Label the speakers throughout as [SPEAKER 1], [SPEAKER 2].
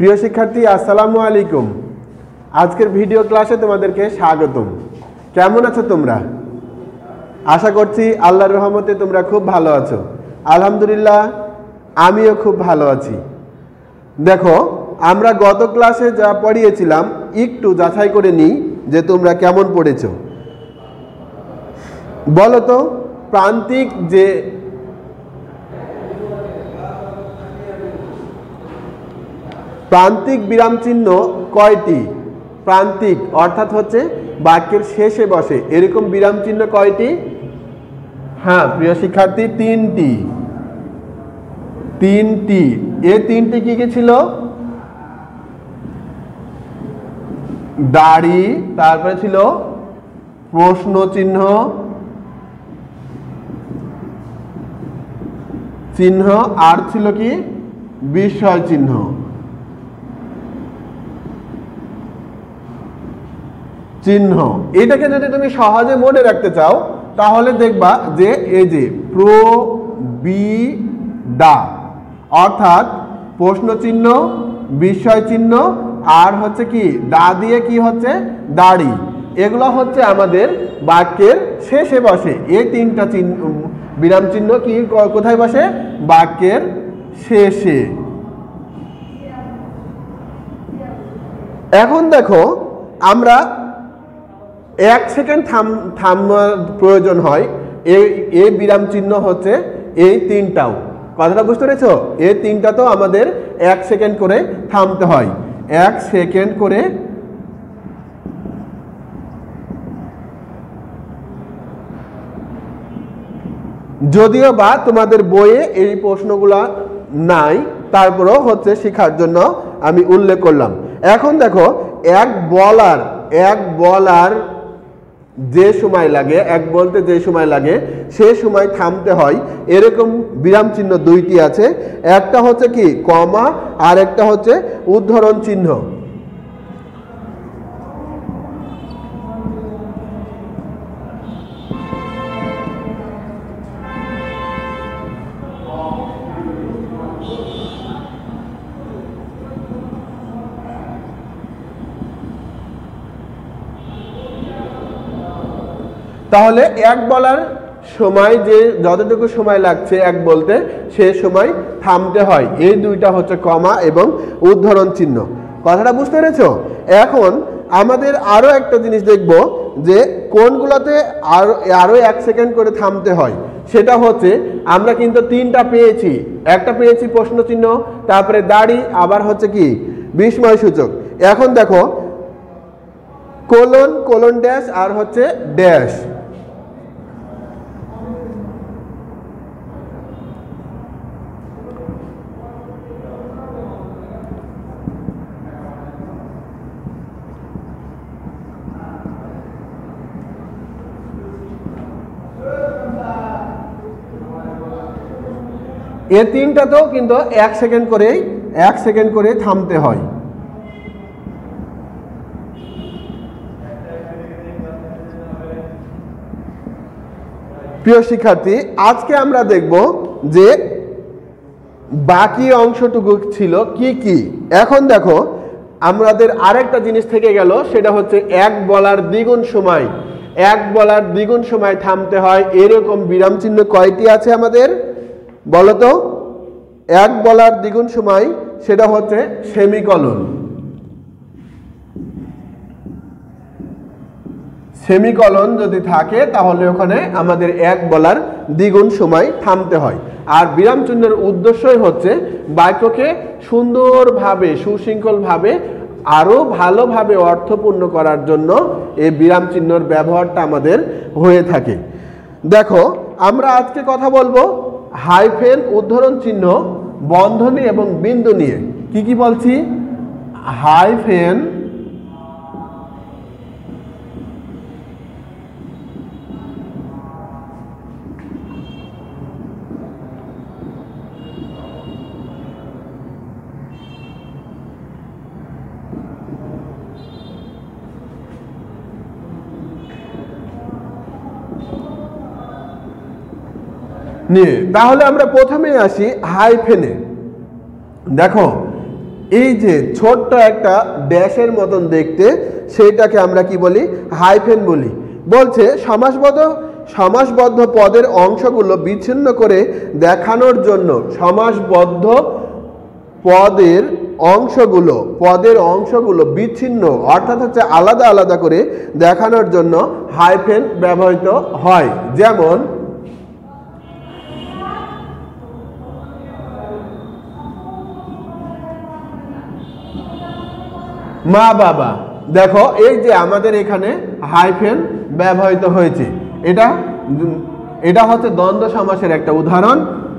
[SPEAKER 1] প্রিয় শিক্ষার্থী আসসালামু আলাইকুম। আজকের ভিডিও ক্লাসে তোমাদেরকে স্বাগতম। কেমন আছো তোমরা? আশা করছি আল্লাহর রহমতে তোমরা খুব ভালো আছো। আলহামদুলিল্লাহ আমিও খুব ভালো আছি। দেখো, আমরা গত ক্লাসে যা পড়িয়েছিলাম একটু যাচাই করে নিই যে তোমরা কেমন পড়েছো। বলো তো, প্রান্তিক বিরাম চিহ্ন কয়টি? প্রান্তিক অর্থাৎ হচ্ছে বাক্যের শেষে বসে এরকম বিরাম চিহ্ন কয়টি? হ্যাঁ প্রিয় শিক্ষার্থী, তিনটি। এই তিনটি কি কি ছিল? দাড়ি, তারপরে ছিল প্রশ্ন চিহ্ন আর ছিল কি বিস্ময় চিহ্ন। এটাকে যদি তুমি সহজে মনে রাখতে চাও তাহলে দেখবা যে এই যে প্রবিদা অর্থাৎ প্রশ্ন চিহ্ন, বিস্ময় চিহ্ন আর হচ্ছে কি দা দিয়ে কি হচ্ছে দাড়ি, এগুলো হচ্ছে আমাদের বাক্যের শেষে বসে। এই তিনটা চিহ্ন বিরাম চিহ্ন কি কোথায় বসে? বাক্যের শেষে। এখন দেখো, আমরা 1 সেকেন্ড থামার প্রয়োজন হয়। এই বিরাম চিহ্ন হচ্ছে এই তিনটাও। কথাটা বুঝতে পেরেছ? এই তিনটা তো আমাদের 1 সেকেন্ড করে থামতে হয়। 1 সেকেন্ড করে যদিও বা তোমাদের বইয়ে এই প্রশ্নগুলা নাই, তারপরেও হচ্ছে শেখার জন্য আমি উল্লেখ করলাম। এখন দেখো, এক বলার যে সময় লাগে, এক বলতে যে সময় লাগে সে সময় থামতে হয় এরকম বিরাম চিহ্ন দুইটি আছে। একটা হচ্ছে কি কমা আর একটা হচ্ছে উদ্ধরণ চিহ্ন। তাহলে এক বলার সময় যে যতটুকু সময় লাগছে এক বলতে সে সময় থামতে হয়। এই দুইটা হচ্ছে কমা এবং উদ্ধরণ চিহ্ন। কথাটা বুঝতে পেরেছো? এখন আমাদের আরো একটা জিনিস দেখব যে কোনগুলোতে আরো 1 সেকেন্ড করে থামতে হয়। সেটা হচ্ছে আমরা কিন্তু তিনটা পেয়েছি। একটা পেয়েছি প্রশ্ন চিহ্ন, তারপরে দাড়ি, আবার হচ্ছে কি বিস্ময় সূচক। এখন দেখো, কোলন ড্যাশ আর হচ্ছে ড্যাশ। এই তিনটাতেও কিন্তু 1 সেকেন্ড করে থামতে হয়। প্রিয় শিক্ষার্থী, আজকে আমরা দেখব যে বাকি অংশটুকু ছিল কি কি। এখন দেখো, আমাদের আরেকটা জিনিস থেকে গেল, সেটা হচ্ছে এক বলার দ্বিগুণ সময় থামতে হয় এরকম বিরাম চিহ্ন কয়টি আছে আমাদের? বলতো, এক বলার দ্বিগুণ সময় সেটা হচ্ছে সেমিকলন যদি থাকে তাহলে ওখানে আমাদের এক বলার দ্বিগুণ সময় থামতে হয়। আর বিরাম চিহ্নের উদ্দেশ্যই হচ্ছে বাক্যকে সুন্দরভাবে সুশৃঙ্খলভাবে আরো ভালোভাবে অর্থপূর্ণ করার জন্য এই বিরাম চিহ্নের ব্যবহারটা আমাদের হয়ে থাকে। দেখো, আমরা আজকে কথা বলবো হাইফেন, উদ্ধরণ চিহ্ন, বন্ধনী এবং বিন্দু নিয়ে। কি কি বলছি? হাইফেন, নিয়ে। তাহলে আমরা প্রথমে আসি হাইফেনে। দেখো, এই যে ছোট্ট একটা ড্যাশের মতন দেখতে, সেইটাকে আমরা কি বলি? হাইফেন বলি। বলছে সমাসবদ্ধ পদের অংশগুলো বিচ্ছিন্ন করে দেখানোর জন্য, সমাসবদ্ধ পদের অংশগুলো বিচ্ছিন্ন অর্থাৎ হচ্ছে আলাদা আলাদা করে দেখানোর জন্য হাইফেন ব্যবহৃত হয়। যেমন মা বাবা, দেখো এই যে আমাদের এখানে হাইফেন ব্যবহৃত হয়েছে, এটা হচ্ছে দ্বন্দ্ব সমাসের একটা উদাহরণ।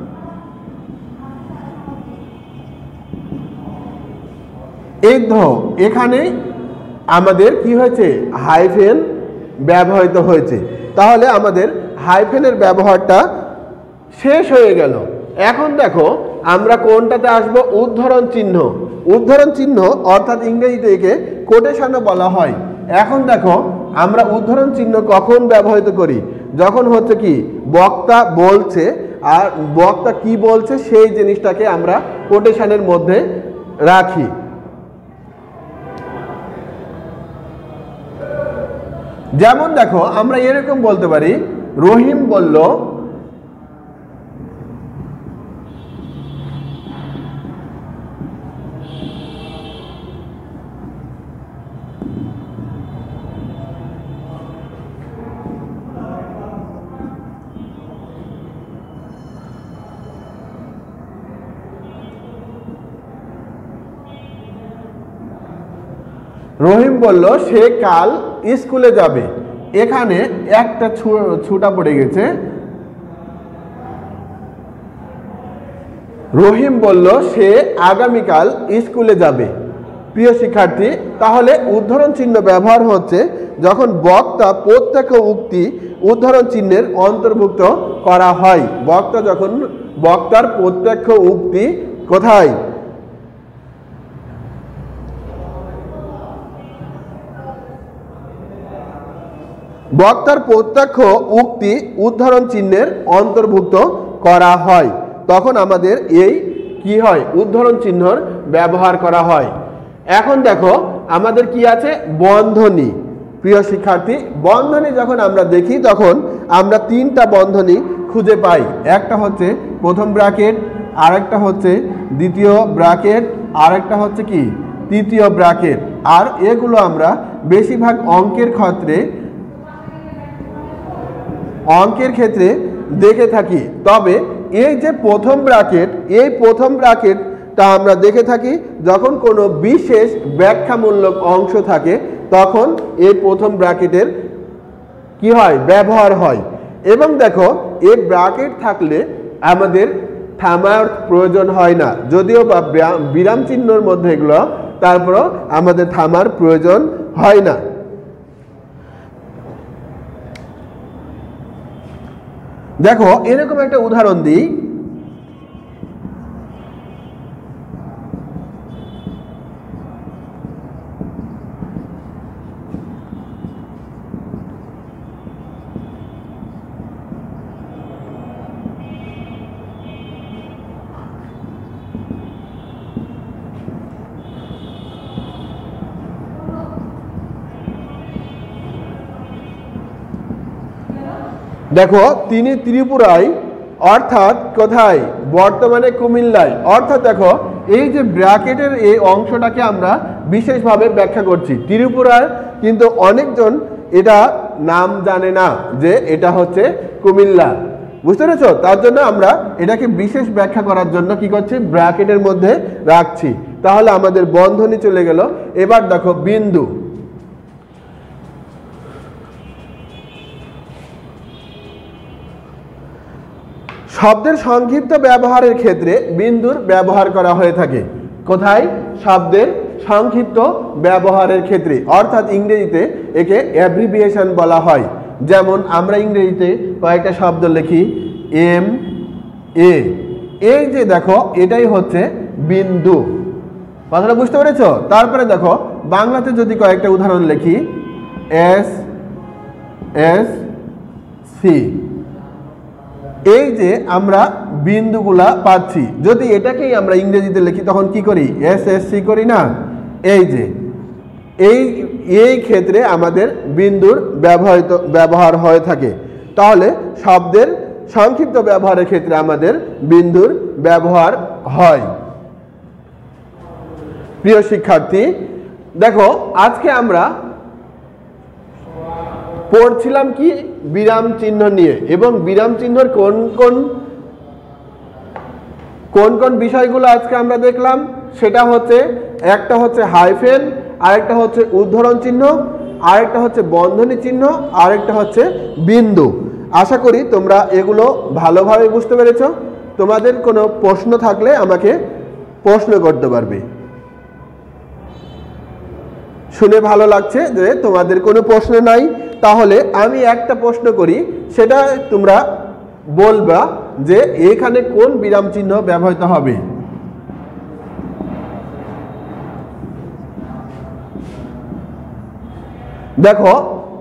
[SPEAKER 1] এখানে আমাদের কি হয়েছে? হাইফেন ব্যবহৃত হয়েছে। তাহলে আমাদের হাইফেনের ব্যবহারটা শেষ হয়ে গেল। এখন দেখো আমরা কোনটাতে আসব? উদ্ধরণ চিহ্ন। উদ্ধরণ চিহ্ন অর্থাৎ ইংরেজিতে একে কোটেশনও বলা হয়। এখন দেখো আমরা উদ্ধরণ চিহ্ন কখন ব্যবহৃত করি? যখন হচ্ছে কি বক্তা বলছে, আর বক্তা কি বলছে সেই জিনিসটাকে আমরা কোটেশনের মধ্যে রাখি। যেমন দেখো আমরা এরকম বলতে পারি, রহিম বলল সে কাল স্কুলে যাবে। এখানে একটা ছুটা পড়ে গেছে। রহিম বলল সে আগামীকাল স্কুলে যাবে। প্রিয় শিক্ষার্থী, তাহলে উদ্ধরণ চিহ্ন ব্যবহার হচ্ছে যখন বক্তা প্রত্যক্ষ উক্তি উদ্ধরণ চিহ্নের অন্তর্ভুক্ত করা হয়। বক্তার প্রত্যক্ষ উক্তি কোথায়? বক্তার প্রত্যক্ষ উক্তি উদ্ধরণ চিহ্নের অন্তর্ভুক্ত করা হয়, তখন আমাদের এই কি হয়? উদ্ধরণ চিহ্নর ব্যবহার করা হয়। এখন দেখো আমাদের কি আছে? বন্ধনী। প্রিয় শিক্ষার্থী, বন্ধনী যখন আমরা দেখি তখন আমরা তিনটা বন্ধনী খুঁজে পাই। একটা হচ্ছে প্রথম ব্র্যাকেট, আরেকটা হচ্ছে দ্বিতীয় ব্র্যাকেট, আরেকটা হচ্ছে কি তৃতীয় ব্র্যাকেট। আর এগুলো আমরা বেশিরভাগ অঙ্কের ক্ষেত্রে দেখে থাকি। তবে এই যে প্রথম ব্র্যাকেট, এই প্রথম ব্র্যাকেটটা আমরা দেখে থাকি যখন কোনো বিশেষ ব্যাখ্যামূলক অংশ থাকে, তখন এই প্রথম ব্র্যাকেটের কি হয়? ব্যবহার হয়। এবং দেখো এই ব্র্যাকেট থাকলে আমাদের থামার প্রয়োজন হয় না, যদিও বা বিরাম চিহ্নর মধ্যে এগুলো, তারপরও আমাদের থামার প্রয়োজন হয় না। দেখো এরকম একটা উদাহরণ দিই। দেখো তিনি ত্রিপুরায়, অর্থাৎ কোথায়? বর্তমানে কুমিল্লায়। অর্থাৎ দেখো এই যে ব্র্যাকেটের এই অংশটাকে আমরা বিশেষভাবে ব্যাখ্যা করছি। ত্রিপুরার কিন্তু অনেকজন এটা নাম জানে না যে এটা হচ্ছে কুমিল্লা, বুঝতে পেরেছ? তার জন্য আমরা এটাকে বিশেষ ব্যাখ্যা করার জন্য কি করছি? ব্র্যাকেটের মধ্যে রাখছি। তাহলে আমাদের বন্ধনী চলে গেল। এবার দেখো বিন্দু। শব্দের সংক্ষিপ্ত ব্যবহারের ক্ষেত্রে বিন্দুর ব্যবহার করা হয়ে থাকে। কোথায়? শব্দের সংক্ষিপ্ত ব্যবহারের ক্ষেত্রে, অর্থাৎ ইংরেজিতে একে অ্যাব্রিভিয়েশন বলা হয়। যেমন আমরা ইংরেজিতে কয়েকটা শব্দ লিখি MA, এই যে দেখো এটাই হচ্ছে বিন্দু। কথাটা বুঝতে পেরেছ? তারপরে দেখো বাংলাতে যদি কয়েকটা উদাহরণ লিখি SSC, এই যে আমরা বিন্দুগুলা পাচ্ছি, যদি এটাকেই আমরা ইংরেজিতে লিখি তখন কি করি, SSC করি না। এই যে এই ক্ষেত্রে আমাদের বিন্দুর ব্যবহার হয়ে থাকে। তাহলে শব্দের সংক্ষিপ্ত ব্যবহারের ক্ষেত্রে আমাদের বিন্দুর ব্যবহার হয়। প্রিয় শিক্ষার্থী, দেখো আজকে আমরা পড়ছিলাম কি বিরাম চিহ্ন নিয়ে, এবং বিরাম চিহ্নের কোন কোন বিষয়গুলো আজকে আমরা দেখলাম। সেটা হচ্ছে, একটা হচ্ছে হাইফেন, আরেকটা হচ্ছে উদ্ধরণ চিহ্ন, আরেকটা হচ্ছে বন্ধনী চিহ্ন, আরেকটা হচ্ছে বিন্দু। আশা করি তোমরা এগুলো ভালোভাবে বুঝতে পেরেছো। তোমাদের কোনো প্রশ্ন থাকলে আমাকে প্রশ্ন করতে পারবে। শুনে ভালো লাগছে যে তোমাদের কোনো প্রশ্ন নাই। তাহলে আমি একটা প্রশ্ন করি, সেটা তোমরা বলবা যে এখানে কোন বিরাম চিহ্ন ব্যবহৃত হবে। দেখো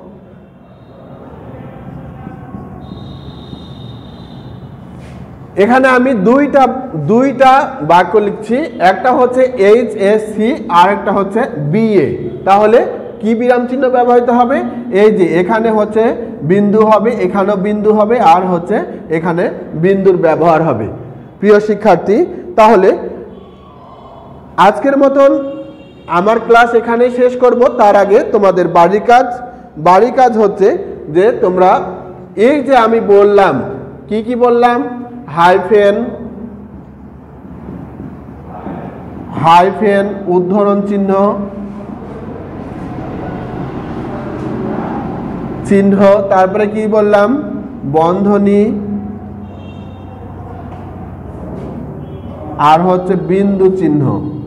[SPEAKER 1] এখানে আমি দুইটা বাক্য লিখছি, একটা হচ্ছে HSC আর একটা হচ্ছে BA। তাহলে কি বিরাম চিহ্ন ব্যবহৃত হবে, এই যে এখানে হচ্ছে বিন্দু হবে, এখানেও বিন্দু হবে, আর হচ্ছে এখানে বিন্দুর ব্যবহার হবে। প্রিয় শিক্ষার্থী, তাহলে আজকের মতন আমার ক্লাস এখানেই শেষ করব। তার আগে তোমাদের বাড়ির কাজ হচ্ছে যে তোমরা এই যে আমি বললাম, কি বললাম, হাইফেন উদ্ধরণ চিহ্ন, তারপরে কি বললাম, বন্ধনী, আর হচ্ছে বিন্দু চিহ্ন,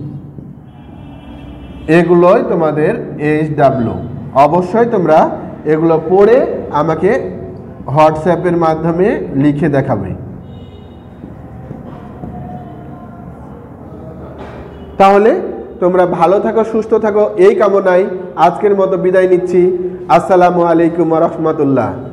[SPEAKER 1] এগুলোই তোমাদের HW। অবশ্যই তোমরা এগুলো পড়ে আমাকে হোয়াটসঅ্যাপের মাধ্যমে লিখে দেখাবে। তাহলে তোমরা ভালো থাকো, সুস্থ থাকো, এই কামনায় আজকের মতো বিদায় নিচ্ছি। আসসালামু আলাইকুম ওয়া রাহমাতুল্লাহ।